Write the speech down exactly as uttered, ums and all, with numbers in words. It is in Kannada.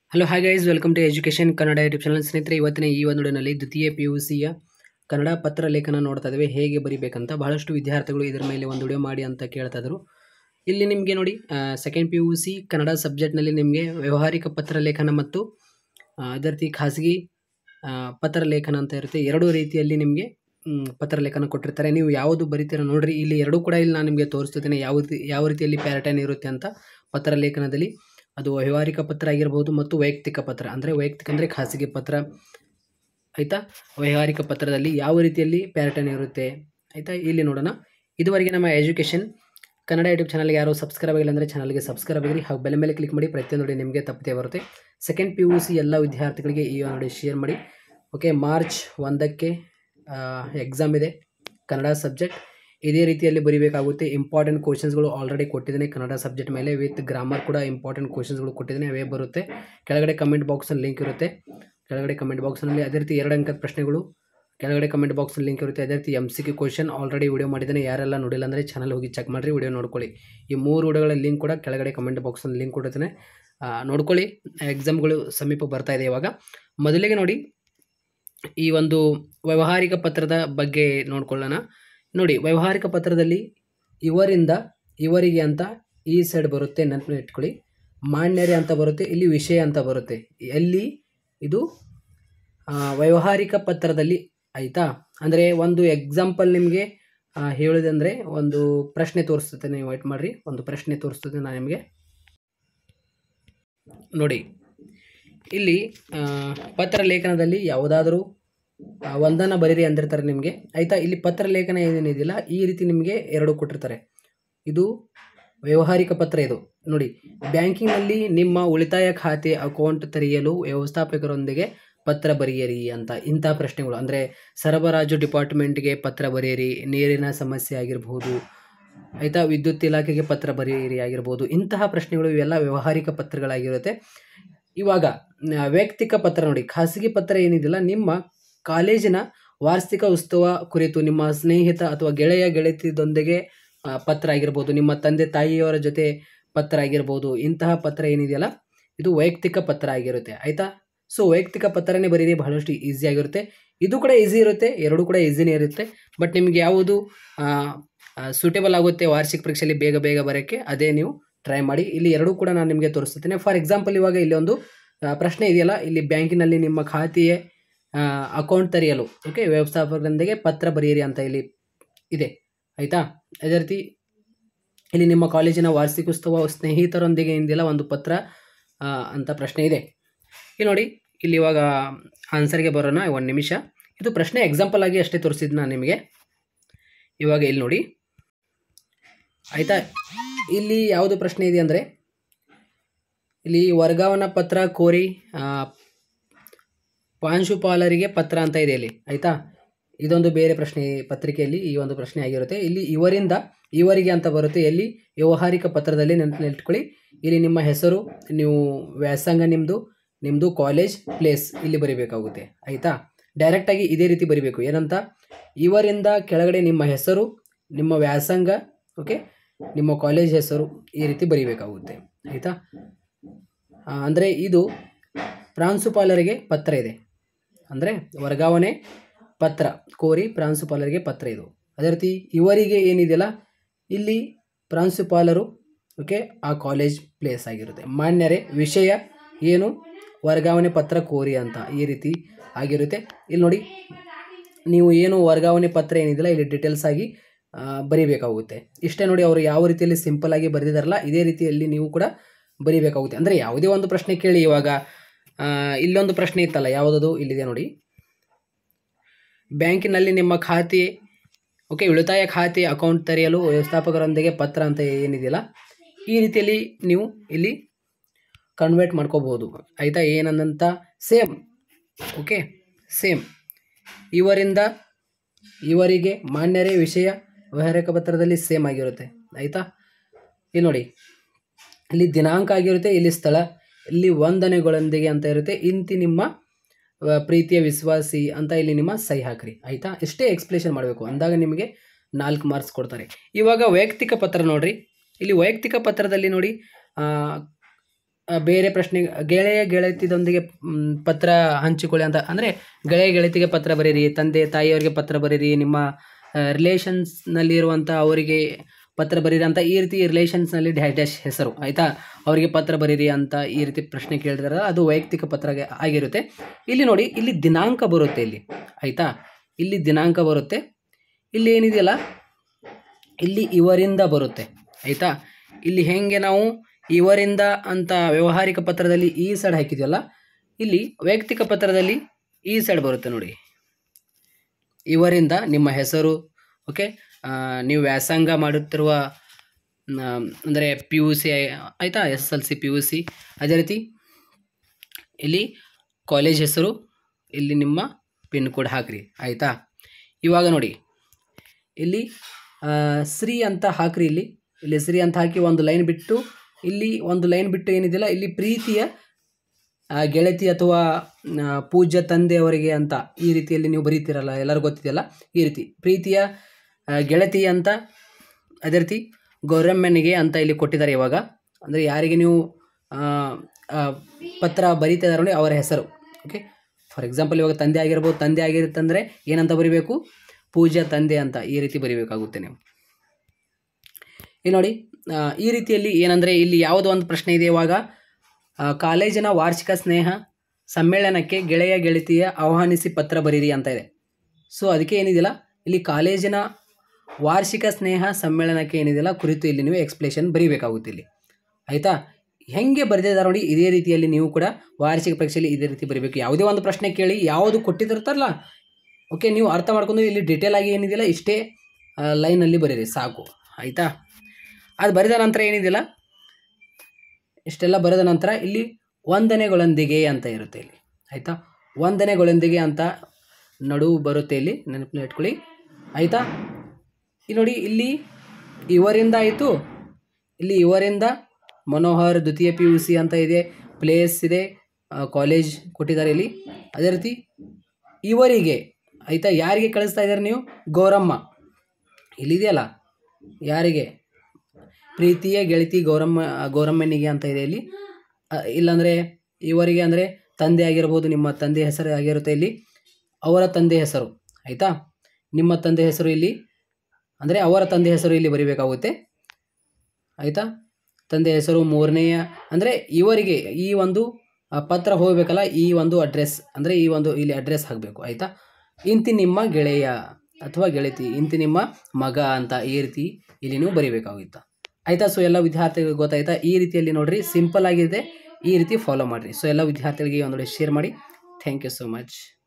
Hello hi guys, welcome to education Kannada YouTube channel. ಸ್ನೇಹಿತರೆ, ಇವತ್ತಿನ ಈ ಒಂದು ವಿಡಿಯೋನಲ್ಲಿ ದ್ವಿತೀಯ ಪಿ ಯು ಸಿಯ ಕನ್ನಡ ಪತ್ರ ಲೇಖನ ನೋಡ್ತಾ ಇದ್ದೇವೆ, ಹೇಗೆ ಬರೀಬೇಕಂತ. ಬಹಳಷ್ಟು ವಿದ್ಯಾರ್ಥಿಗಳು ಇದರ ಮೇಲೆ ಒಂದು ವಿಡಿಯೋ ಮಾಡಿ ಅಂತ ಕೇಳ್ತಾ ಇದ್ರು. ಇಲ್ಲಿ ನಿಮಗೆ ನೋಡಿ, second P U C Kannada ಸಬ್ಜೆಕ್ಟ್ನಲ್ಲಿ ನಿಮಗೆ ವ್ಯಾವಹಾರಿಕ ಪತ್ರ ಲೇಖನ ಮತ್ತು ಅದೇ ರೀತಿ ಖಾಸಗಿ ಪತ್ರ ಲೇಖನ ಅಂತ ಇರುತ್ತೆ. ಎರಡೂ ರೀತಿಯಲ್ಲಿ ನಿಮಗೆ ಪತ್ರ ಲೇಖನ ಕೊಟ್ಟಿರ್ತಾರೆ. ನೀವು ಯಾವುದು ಬರೀತೀರ ನೋಡ್ರಿ, ಇಲ್ಲಿ ಎರಡೂ ಕೂಡ ಇಲ್ಲಿ ನಾನು ನಿಮಗೆ ತೋರಿಸ್ತಿದ್ದೇನೆ ಯಾವ ಯಾವ ರೀತಿಯಲ್ಲಿ ಪ್ಯಾಟರ್ನ್ ಇರುತ್ತೆ ಅಂತ. ಪತ್ರ ಲೇಖನದಲ್ಲಿ ಅದು ವ್ಯಾವಹಾರಿಕ ಪತ್ರ ಆಗಿರ್ಬೋದು ಮತ್ತು ವೈಯಕ್ತಿಕ ಪತ್ರ, ಅಂದರೆ ವೈಯಕ್ತಿಕ ಅಂದರೆ ಖಾಸಗಿ ಪತ್ರ ಆಯಿತಾ. ವ್ಯಾವಹಾರಿಕ ಪತ್ರದಲ್ಲಿ ಯಾವ ರೀತಿಯಲ್ಲಿ ಪ್ಯಾಟರ್ನ್ ಇರುತ್ತೆ ಆಯಿತಾ, ಇಲ್ಲಿ ನೋಡೋಣ. ಇದುವರೆಗೆ ನಮ್ಮ ಎಜುಕೇಷನ್ ಕನ್ನಡ ಯೂಟ್ಯೂಬ್ ಚಾನಲ್ಗೆ ಯಾರು ಸಬ್ಸ್ಕ್ರೈಬ್ ಆಗಿಲ್ಲ ಅಂದರೆ ಚಾನಲ್ಗೆ ಸಬ್ಸ್ಕ್ರೈಬ್ ಆಗಿರಿ, ಹಾಗೂ ಬೆಲೆ ಮೇಲೆ ಕ್ಲಿಕ್ ಮಾಡಿ. ಪ್ರತಿಯೊಂದು ನೋಡಿ ನಿಮಗೆ ತಪ್ಪದೇ ಬರುತ್ತೆ. ಸೆಕೆಂಡ್ ಪಿ ಯು ಸಿ ಎಲ್ಲ ವಿದ್ಯಾರ್ಥಿಗಳಿಗೆ ಈ ನೋಡಿ ಶೇರ್ ಮಾಡಿ. ಓಕೆ, ಮಾರ್ಚ್ ಒಂದಕ್ಕೆ ಎಕ್ಸಾಮ್ ಇದೆ ಕನ್ನಡ ಸಬ್ಜೆಕ್ಟ್. ಇದೇ ರೀತಿಯಲ್ಲಿ ಬರೀಬೇಕಾಗುತ್ತೆ. ಇಂಪಾರ್ಟೆಂಟ್ ಕ್ವಶನ್ಸ್ಗಳು ಆಲ್ರೆಡಿ ಕೊಟ್ಟಿದ್ದೇನೆ ಕನ್ನಡ ಸಬ್ಜೆಕ್ಟ್ ಮೇಲೆ, ವಿತ್ ಗ್ರಾಮರ್ ಕೂಡ ಇಂಪಾರ್ಟೆಂಟ್ ಕ್ವಶನ್ಸ್ಗಳು ಕೊಟ್ಟಿದ್ದೇನೆ, ಅವೇ ಬರುತ್ತೆ. ಕೆಳಗಡೆ ಕಮೆಂಟ್ ಬಾಕ್ಸಲ್ಲಿ ಲಿಂಕ್ ಇರುತ್ತೆ, ಕೆಳಗಡೆ ಕಮೆಂಟ್ ಬಾಕ್ಸ್ನಲ್ಲಿ. ಅದೇ ರೀತಿ ಎರಡು ಅಂಕದ ಪ್ರಶ್ನೆಗಳು ಕೆಳಗಡೆ ಕಮೆಂಟ್ ಬಾಕ್ಸಲ್ಲಿ ಲಿಂಕ್ ಇರುತ್ತೆ. ಅದೇ ರೀತಿ M C Q question already video ಮಾಡಿದ್ದೇನೆ, ಯಾರೆಲ್ಲ ನೋಡಿಲ್ಲ ಅಂದರೆ ಚಾನಲ್ ಹೋಗಿ ಚೆಕ್ ಮಾಡಿರಿ, ವಿಡಿಯೋ ನೋಡ್ಕೊಳ್ಳಿ. ಈ ಮೂರು ವಿಡಿಯೋಗಳ ಲಿಂಕ್ ಕೂಡ ಕೆಳಗಡೆ ಕಮೆಂಟ್ ಬಾಕ್ಸಲ್ಲಿ ಲಿಂಕ್ ಕೊಡುತ್ತೇನೆ, ನೋಡ್ಕೊಳ್ಳಿ. ಎಕ್ಸಾಮ್ಗಳು ಸಮೀಪ ಬರ್ತಾ ಇದೆ ಇವಾಗ. ಮೊದಲಿಗೆ ನೋಡಿ, ಈ ಒಂದು ವ್ಯಾವಹಾರಿಕ ಪತ್ರದ ಬಗ್ಗೆ ನೋಡ್ಕೊಳ್ಳೋಣ. ನೋಡಿ, ವ್ಯಾವಹಾರಿಕ ಪತ್ರದಲ್ಲಿ ಇವರಿಂದ ಇವರಿಗೆ ಅಂತ ಈ ಸೈಡ್ ಬರುತ್ತೆ, ನೆನಪಿನ ಇಟ್ಕೊಳ್ಳಿ. ಮಾನ್ಯರೇ ಅಂತ ಬರುತ್ತೆ, ಇಲ್ಲಿ ವಿಷಯ ಅಂತ ಬರುತ್ತೆ. ಎಲ್ಲಿ ಇದು ವ್ಯಾವಹಾರಿಕ ಪತ್ರದಲ್ಲಿ ಆಯಿತಾ. ಅಂದರೆ ಒಂದು ಎಕ್ಸಾಂಪಲ್ ನಿಮಗೆ ಹೇಳೋದಂದರೆ ಒಂದು ಪ್ರಶ್ನೆ ತೋರಿಸ್ತೇನೆ, ನೀವು ವೇಟ್ ಮಾಡಿರಿ. ಒಂದು ಪ್ರಶ್ನೆ ತೋರಿಸ್ತೇನೆ ನಾನು ನಿಮಗೆ. ನೋಡಿ, ಇಲ್ಲಿ ಪತ್ರ ಲೇಖನದಲ್ಲಿ ಯಾವುದಾದ್ರೂ ಒಂದನ್ನು ಬರೀರಿ ಅಂದಿರ್ತಾರೆ ನಿಮಗೆ ಆಯಿತಾ. ಇಲ್ಲಿ ಪತ್ರ ಲೇಖನ ಏನೇನಿದೆಯಲ್ಲ ಈ ರೀತಿ ನಿಮಗೆ ಎರಡು ಕೊಟ್ಟಿರ್ತಾರೆ. ಇದು ವ್ಯಾವಹಾರಿಕ ಪತ್ರ. ಇದು ನೋಡಿ, ಬ್ಯಾಂಕಿಂಗ್ನಲ್ಲಿ ನಿಮ್ಮ ಉಳಿತಾಯ ಖಾತೆ ಅಕೌಂಟ್ ತೆರೆಯಲು ವ್ಯವಸ್ಥಾಪಕರೊಂದಿಗೆ ಪತ್ರ ಬರೆಯಿರಿ ಅಂತ, ಇಂಥ ಪ್ರಶ್ನೆಗಳು. ಅಂದರೆ ಸರಬರಾಜು ಡಿಪಾರ್ಟ್ಮೆಂಟ್ಗೆ ಪತ್ರ ಬರೆಯಿರಿ, ನೀರಿನ ಸಮಸ್ಯೆ ಆಗಿರ್ಬೋದು ಆಯಿತಾ, ವಿದ್ಯುತ್ ಇಲಾಖೆಗೆ ಪತ್ರ ಬರೆಯಿರಿ ಆಗಿರ್ಬೋದು, ಇಂತಹ ಪ್ರಶ್ನೆಗಳು ಇವೆಲ್ಲ ವ್ಯಾವಹಾರಿಕ ಪತ್ರಗಳಾಗಿರುತ್ತೆ. ಇವಾಗ ವೈಯಕ್ತಿಕ ಪತ್ರ ನೋಡಿ, ಖಾಸಗಿ ಪತ್ರ ಏನಿದೆಯಲ್ಲ, ನಿಮ್ಮ ಕಾಲೇಜಿನ ವಾರ್ಷಿಕ ಉತ್ಸವ ಕುರಿತು ನಿಮ್ಮ ಸ್ನೇಹಿತ ಅಥವಾ ಗೆಳೆಯ ಗೆಳತಿಯೊಂದಿಗೆ ಪತ್ರ ಆಗಿರ್ಬೋದು, ನಿಮ್ಮ ತಂದೆ ತಾಯಿಯವರ ಜೊತೆ ಪತ್ರ ಆಗಿರ್ಬೋದು, ಇಂತಹ ಪತ್ರ ಏನಿದೆಯಲ್ಲ ಇದು ವೈಯಕ್ತಿಕ ಪತ್ರ ಆಗಿರುತ್ತೆ ಆಯಿತಾ. ಸೊ ವೈಯಕ್ತಿಕ ಪತ್ರನೇ ಬರೀರಿ, ಬಹಳಷ್ಟು ಈಸಿ ಆಗಿರುತ್ತೆ. ಇದು ಕೂಡ ಈಸಿ ಇರುತ್ತೆ, ಎರಡು ಕೂಡ ಈಸಿನೇ ಇರುತ್ತೆ. ಬಟ್ ನಿಮಗೆ ಯಾವುದು ಸೂಟೇಬಲ್ ಆಗುತ್ತೆ ವಾರ್ಷಿಕ ಪರೀಕ್ಷೆಯಲ್ಲಿ ಬೇಗ ಬೇಗ ಬರೋಕ್ಕೆ, ಅದೇ ನೀವು ಟ್ರೈ ಮಾಡಿ. ಇಲ್ಲಿ ಎರಡೂ ಕೂಡ ನಾನು ನಿಮಗೆ ತೋರಿಸ್ತೀನಿ. ಫಾರ್ ಎಕ್ಸಾಂಪಲ್, ಇವಾಗ ಇಲ್ಲಿ ಒಂದು ಪ್ರಶ್ನೆ ಇದೆಯಲ್ಲ, ಇಲ್ಲಿ ಬ್ಯಾಂಕಿನಲ್ಲಿ ನಿಮ್ಮ ಖಾತೆಯ ಅಕೌಂಟ್ ತೆರೆಯಲು ಓಕೆ ವ್ಯವಸ್ಥಾಪಕರೊಂದಿಗೆ ಪತ್ರ ಬರೆಯಿರಿ ಅಂತ ಇಲ್ಲಿ ಇದೆ ಆಯಿತಾ. ಅದೇ ರೀತಿ ಇಲ್ಲಿ ನಿಮ್ಮ ಕಾಲೇಜಿನ ವಾರ್ಷಿಕೋತ್ಸವ ಸ್ನೇಹಿತರೊಂದಿಗೆ ಇಂದಿಲ್ಲ ಒಂದು ಪತ್ರ ಅಂತ ಪ್ರಶ್ನೆ ಇದೆ. ಇಲ್ಲಿ ನೋಡಿ, ಇಲ್ಲಿ ಇವಾಗ ಆನ್ಸರ್ಗೆ ಬರೋಣ, ಒಂದು ನಿಮಿಷ. ಇದು ಪ್ರಶ್ನೆ ಎಕ್ಸಾಂಪಲ್ ಆಗಿ ಅಷ್ಟೇ ತೋರಿಸಿದ್ದು ನಾನು ನಿಮಗೆ. ಇವಾಗ ಇಲ್ಲಿ ನೋಡಿ ಆಯಿತಾ, ಇಲ್ಲಿ ಯಾವುದು ಪ್ರಶ್ನೆ ಇದೆ ಅಂದರೆ, ಇಲ್ಲಿ ವರ್ಗಾವಣಾ ಪತ್ರ ಕೋರಿ ಪ್ರಾಂಶುಪಾಲರಿಗೆ ಪತ್ರ ಅಂತ ಇದೆ ಇಲ್ಲಿ ಆಯಿತಾ. ಇದೊಂದು ಬೇರೆ ಪ್ರಶ್ನೆ ಪತ್ರಿಕೆಯಲ್ಲಿ ಈ ಒಂದು ಪ್ರಶ್ನೆ ಆಗಿರುತ್ತೆ. ಇಲ್ಲಿ ಇವರಿಂದ ಇವರಿಗೆ ಅಂತ ಬರುತ್ತೆ, ಎಲ್ಲಿ ವ್ಯಾವಹಾರಿಕ ಪತ್ರದಲ್ಲಿ ನೆನಪಿಟ್ಕೊಳ್ಳಿ. ಇಲ್ಲಿ ನಿಮ್ಮ ಹೆಸರು, ನೀವು ವ್ಯಾಸಂಗ ನಿಮ್ಮದು ನಿಮ್ಮದು ಕಾಲೇಜ್ ಪ್ಲೇಸ್ ಇಲ್ಲಿ ಬರೀಬೇಕಾಗುತ್ತೆ ಆಯಿತಾ. ಡೈರೆಕ್ಟಾಗಿ ಇದೇ ರೀತಿ ಬರೀಬೇಕು. ಏನಂತ, ಇವರಿಂದ ಕೆಳಗಡೆ ನಿಮ್ಮ ಹೆಸರು, ನಿಮ್ಮ ವ್ಯಾಸಂಗ ಓಕೆ, ನಿಮ್ಮ ಕಾಲೇಜ್ ಹೆಸರು ಈ ರೀತಿ ಬರೀಬೇಕಾಗುತ್ತೆ ಆಯಿತಾ. ಅಂದರೆ ಇದು ಪ್ರಾಂಶುಪಾಲರಿಗೆ ಪತ್ರ ಇದೆ, ಅಂದರೆ ವರ್ಗಾವಣೆ ಪತ್ರ ಕೋರಿ ಪ್ರಾಂಶುಪಾಲರಿಗೆ ಪತ್ರ ಇದು. ಅದೇ ರೀತಿ ಇವರಿಗೆ ಏನಿದೆಯಲ್ಲ, ಇಲ್ಲಿ ಪ್ರಾಂಶುಪಾಲರು ಓಕೆ ಆ ಕಾಲೇಜ್ ಪ್ಲೇಸ್ ಆಗಿರುತ್ತೆ. ಮಾನ್ಯರೇ ವಿಷಯ ಏನು, ವರ್ಗಾವಣೆ ಪತ್ರ ಕೋರಿ ಅಂತ ಈ ರೀತಿ ಆಗಿರುತ್ತೆ. ಇಲ್ಲಿ ನೋಡಿ, ನೀವು ಏನು ವರ್ಗಾವಣೆ ಪತ್ರ ಏನಿದೆಯಲ್ಲ ಇಲ್ಲಿ ಡೀಟೇಲ್ಸ್ ಆಗಿ ಬರೀಬೇಕಾಗುತ್ತೆ. ಇಷ್ಟೇ ನೋಡಿ, ಅವರು ಯಾವ ರೀತಿಯಲ್ಲಿ ಸಿಂಪಲ್ ಆಗಿ ಬರೆದಿದ್ದಾರಲ್ಲ ಇದೇ ರೀತಿಯಲ್ಲಿ ನೀವು ಕೂಡ ಬರೀಬೇಕಾಗುತ್ತೆ. ಅಂದರೆ ಯಾವುದೇ ಒಂದು ಪ್ರಶ್ನೆ ಕೇಳಿ, ಇವಾಗ ಇಲ್ಲೊಂದು ಪ್ರಶ್ನೆ ಇತ್ತಲ್ಲ, ಯಾವುದದು ಇಲ್ಲಿದೆ ನೋಡಿ, ಬ್ಯಾಂಕಿನಲ್ಲಿ ನಿಮ್ಮ ಖಾತೆ ಓಕೆ ಉಳಿತಾಯ ಖಾತೆ ಅಕೌಂಟ್ ತೆರೆಯಲು ವ್ಯವಸ್ಥಾಪಕರೊಂದಿಗೆ ಪತ್ರ ಅಂತ ಏನಿದೆಯಲ್ಲ ಈ ರೀತಿಯಲ್ಲಿ ನೀವು ಇಲ್ಲಿ ಕನ್ವರ್ಟ್ ಮಾಡ್ಕೋಬೋದು ಆಯಿತಾ. ಏನಂತ ಸೇಮ್ ಓಕೆ, ಸೇಮ್ ಇವರಿಂದ ಇವರಿಗೆ ಮಾನ್ಯರೇ ವಿಷಯ ವ್ಯಾವಹಾರಿಕ ಪತ್ರದಲ್ಲಿ ಸೇಮ್ ಆಗಿರುತ್ತೆ ಆಯಿತಾ. ಇಲ್ಲಿ ನೋಡಿ, ಇಲ್ಲಿ ದಿನಾಂಕ ಆಗಿರುತ್ತೆ, ಇಲ್ಲಿ ಸ್ಥಳ, ಇಲ್ಲಿ ವಂದನೆಗಳೊಂದಿಗೆ ಅಂತ ಇರುತ್ತೆ, ಇಂತಿ ನಿಮ್ಮ ಪ್ರೀತಿಯ ವಿಶ್ವಾಸಿ ಅಂತ ಇಲ್ಲಿ ನಿಮ್ಮ ಸಹಿ ಹಾಕ್ರಿ ಆಯಿತಾ. ಇಷ್ಟೇ ಎಕ್ಸ್ಪ್ಲೇಷನ್ ಮಾಡಬೇಕು, ಅಂದಾಗ ನಿಮಗೆ ನಾಲ್ಕು ಮಾರ್ಕ್ಸ್ ಕೊಡ್ತಾರೆ. ಇವಾಗ ವೈಯಕ್ತಿಕ ಪತ್ರ ನೋಡ್ರಿ, ಇಲ್ಲಿ ವೈಯಕ್ತಿಕ ಪತ್ರದಲ್ಲಿ ನೋಡಿ ಬೇರೆ ಪ್ರಶ್ನೆ ಗೆಳೆಯ ಗೆಳತಿದೊಂದಿಗೆ ಪತ್ರ ಹಂಚಿಕೊಳ್ಳಿ ಅಂತ ಅಂದರೆ ಗೆಳೆಯ ಗೆಳತಿಗೆ ಪತ್ರ ಬರೀರಿ, ತಂದೆ ತಾಯಿಯವರಿಗೆ ಪತ್ರ ಬರೀರಿ, ನಿಮ್ಮ ರಿಲೇಷನ್ಸ್ನಲ್ಲಿರುವಂಥ ಅವರಿಗೆ ಪತ್ರ ಬರೀರಿ ಅಂತ ಈ ರೀತಿ ರಿಲೇಷನ್ಸ್ನಲ್ಲಿ ಡ್ಯಾಶ್ ಡ್ಯಾಶ್ ಹೆಸರು ಆಯಿತಾ, ಅವರಿಗೆ ಪತ್ರ ಬರೀರಿ ಅಂತ ಈ ರೀತಿ ಪ್ರಶ್ನೆ ಕೇಳಿದಾರೆ, ಅದು ವೈಯಕ್ತಿಕ ಪತ್ರ ಆಗಿರುತ್ತೆ. ಇಲ್ಲಿ ನೋಡಿ, ಇಲ್ಲಿ ದಿನಾಂಕ ಬರುತ್ತೆ ಇಲ್ಲಿ ಆಯಿತಾ, ಇಲ್ಲಿ ದಿನಾಂಕ ಬರುತ್ತೆ, ಇಲ್ಲಿ ಏನಿದೆಯಲ್ಲ ಇಲ್ಲಿ ಇವರಿಂದ ಬರುತ್ತೆ ಆಯಿತಾ. ಇಲ್ಲಿ ಹೇಗೆ ನಾವು ಇವರಿಂದ ಅಂತ ವ್ಯಾವಹಾರಿಕ ಪತ್ರದಲ್ಲಿ ಈ ಸೈಡ್ ಹಾಕಿದೆಯಲ್ಲ, ಇಲ್ಲಿ ವೈಯಕ್ತಿಕ ಪತ್ರದಲ್ಲಿ ಈ ಸೈಡ್ ಬರುತ್ತೆ ನೋಡಿ, ಇವರಿಂದ ನಿಮ್ಮ ಹೆಸರು, ಓಕೆ, ನೀವು ವ್ಯಾಸಂಗ ಮಾಡುತ್ತಿರುವ ಅಂದರೆ ಪಿ ಯು ಸಿ ಆಯಿತಾ, S L C P U C, ಅದೇ ರೀತಿ ಇಲ್ಲಿ ಕಾಲೇಜ್ ಹೆಸರು, ಇಲ್ಲಿ ನಿಮ್ಮ ಪಿನ್ ಕೋಡ್ ಹಾಕ್ರಿ ಆಯಿತಾ. ಇವಾಗ ನೋಡಿ ಇಲ್ಲಿ ಶ್ರೀ ಅಂತ ಹಾಕ್ರಿ, ಇಲ್ಲಿ ಇಲ್ಲಿ ಶ್ರೀ ಅಂತ ಹಾಕಿ ಒಂದು ಲೈನ್ ಬಿಟ್ಟು ಇಲ್ಲಿ ಒಂದು ಲೈನ್ ಬಿಟ್ಟು ಏನಿದೆಯಲ್ಲ ಇಲ್ಲಿ ಪ್ರೀತಿಯ ಗೆಳತಿ ಅಥವಾ ಪೂಜ್ಯ ತಂದೆಯವರಿಗೆ ಅಂತ ಈ ರೀತಿಯಲ್ಲಿ ನೀವು ಬರೀತೀರಲ್ಲ, ಎಲ್ಲರಿಗೂ ಗೊತ್ತಿದೆಯಲ್ಲ ಈ ರೀತಿ ಪ್ರೀತಿಯ ಗೆಳತಿ ಅಂತ, ಅದೇ ರೀತಿ ಗೌರಮ್ಮನಿಗೆ ಅಂತ ಇಲ್ಲಿ ಕೊಟ್ಟಿದ್ದಾರೆ. ಇವಾಗ ಅಂದರೆ ಯಾರಿಗೆ ನೀವು ಪತ್ರ ಬರೀತಾ ಇದ್ದಾರೆ ನೋಡಿ ಅವರ ಹೆಸರು, ಓಕೆ. ಫಾರ್ ಎಕ್ಸಾಂಪಲ್ ಇವಾಗ ತಂದೆ ಆಗಿರ್ಬೋದು, ತಂದೆ ಆಗಿರುತ್ತಂದರೆ ಏನಂತ ಬರೀಬೇಕು, ಪೂಜ್ಯ ತಂದೆ ಅಂತ ಈ ರೀತಿ ಬರೀಬೇಕಾಗುತ್ತೆ ನೀವು. ಇಲ್ಲಿ ನೋಡಿ ಈ ರೀತಿಯಲ್ಲಿ ಏನಂದರೆ ಇಲ್ಲಿ ಯಾವುದೋ ಒಂದು ಪ್ರಶ್ನೆ ಇದೆ, ಇವಾಗ ಕಾಲೇಜಿನ ವಾರ್ಷಿಕ ಸ್ನೇಹ ಸಮ್ಮೇಳನಕ್ಕೆ ಗೆಳೆಯ ಗೆಳತಿಯ ಆಹ್ವಾನಿಸಿ ಪತ್ರ ಬರೀರಿ ಅಂತ ಇದೆ. ಸೊ ಅದಕ್ಕೆ ಏನಿದೆಯಲ್ಲ ಇಲ್ಲಿ ಕಾಲೇಜಿನ ವಾರ್ಷಿಕ ಸ್ನೇಹ ಸಮ್ಮೇಳನಕ್ಕೆ ಏನಿದೆಯಲ್ಲ ಕುರಿತು ಇಲ್ಲಿ ನೀವು ಎಕ್ಸ್ಪ್ಲೇಷನ್ ಬರೀಬೇಕಾಗುತ್ತೆ ಇಲ್ಲಿ ಆಯಿತಾ. ಹೆಂಗೆ ಬರೆದಿದ್ದಾರೆ ನೋಡಿ, ಇದೇ ರೀತಿಯಲ್ಲಿ ನೀವು ಕೂಡ ವಾರ್ಷಿಕ ಪರೀಕ್ಷೆಯಲ್ಲಿ ಇದೇ ರೀತಿ ಬರೀಬೇಕು. ಯಾವುದೇ ಒಂದು ಪ್ರಶ್ನೆ ಕೇಳಿ ಯಾವುದು ಕೊಟ್ಟಿರ್ತಾರಲ್ಲ, ಓಕೆ, ನೀವು ಅರ್ಥ ಮಾಡ್ಕೊಂಡು ಇಲ್ಲಿ ಡೀಟೇಲ್ ಆಗಿ ಏನಿದೆಯಲ್ಲ ಇಷ್ಟೇ ಲೈನಲ್ಲಿ ಬರೀರಿ ಸಾಕು ಆಯಿತಾ. ಅದು ಬರೆದ ನಂತರ ಏನಿದೆಯಲ್ಲ ಇಷ್ಟೆಲ್ಲ ಬರೆದ ನಂತರ ಇಲ್ಲಿ ವಂದನೆಗಳೊಂದಿಗೆ ಅಂತ ಇರುತ್ತೆ ಇಲ್ಲಿ ಆಯಿತಾ, ವಂದನೆಗಳೊಂದಿಗೆ ಅಂತ ನಡುವು ಬರುತ್ತೆ ಇಲ್ಲಿ, ನೆನಪಿನಲ್ಲಿ ಇಟ್ಕೊಳ್ಳಿ ಆಯಿತಾ. ಇಲ್ಲಿ ನೋಡಿ, ಇಲ್ಲಿ ಇವರಿಂದ ಆಯಿತು, ಇಲ್ಲಿ ಇವರಿಂದ ಮನೋಹರ್ ದ್ವಿತೀಯ ಪಿ ಯು ಸಿ ಅಂತ ಇದೆ, ಪ್ಲೇಸ್ ಇದೆ, ಕಾಲೇಜ್ ಕೊಟ್ಟಿದ್ದಾರೆ ಇಲ್ಲಿ. ಅದೇ ರೀತಿ ಇವರಿಗೆ ಆಯಿತಾ, ಯಾರಿಗೆ ಕಳಿಸ್ತಾ ಇದ್ದಾರೆ ನೀವು, ಗೌರಮ್ಮ ಇಲ್ಲಿದೆಯಲ್ಲ, ಯಾರಿಗೆ, ಪ್ರೀತಿಯ ಗೆಳತಿ ಗೌರಮ್ಮ ಗೌರಮ್ಮನಿಗೆ ಅಂತ ಇದೆ ಇಲ್ಲಿ. ಇಲ್ಲಾಂದರೆ ಇವರಿಗೆ ಅಂದರೆ ತಂದೆ ಆಗಿರ್ಬೋದು, ನಿಮ್ಮ ತಂದೆ ಹೆಸರು ಆಗಿರುತ್ತೆ ಇಲ್ಲಿ, ಅವರ ತಂದೆ ಹೆಸರು ಆಯಿತಾ, ನಿಮ್ಮ ತಂದೆ ಹೆಸರು ಇಲ್ಲಿ ಅಂದರೆ ಅವರ ತಂದೆ ಹೆಸರು ಇಲ್ಲಿ ಬರೀಬೇಕಾಗುತ್ತೆ ಆಯಿತಾ. ತಂದೆ ಹೆಸರು ಮೂರನೆಯ ಅಂದರೆ ಇವರಿಗೆ ಈ ಒಂದು ಪತ್ರ ಹೋಗಬೇಕಲ್ಲ, ಈ ಒಂದು ಅಡ್ರೆಸ್ ಅಂದರೆ ಈ ಒಂದು ಇಲ್ಲಿ ಅಡ್ರೆಸ್ ಹಾಕಬೇಕು ಆಯಿತಾ. ಇಂತಿ ನಿಮ್ಮ ಗೆಳೆಯ ಅಥವಾ ಗೆಳತಿ, ಇಂತಿ ನಿಮ್ಮ ಮಗ ಅಂತ ಈ ರೀತಿ ಇಲ್ಲಿ ನೀವು ಬರೀಬೇಕಾಗುತ್ತಾ ಆಯಿತಾ. ಸೊ ಎಲ್ಲ ವಿದ್ಯಾರ್ಥಿಗಳಿಗೆ ಗೊತ್ತಾಯ್ತಾ, ಈ ರೀತಿಯಲ್ಲಿ ನೋಡಿರಿ, ಸಿಂಪಲ್ ಆಗಿದೆ, ಈ ರೀತಿ ಫಾಲೋ ಮಾಡಿರಿ. ಸೊ ಎಲ್ಲ ವಿದ್ಯಾರ್ಥಿಗಳಿಗೆ ಒಂದು ಶೇರ್ ಮಾಡಿ. Thank you so much.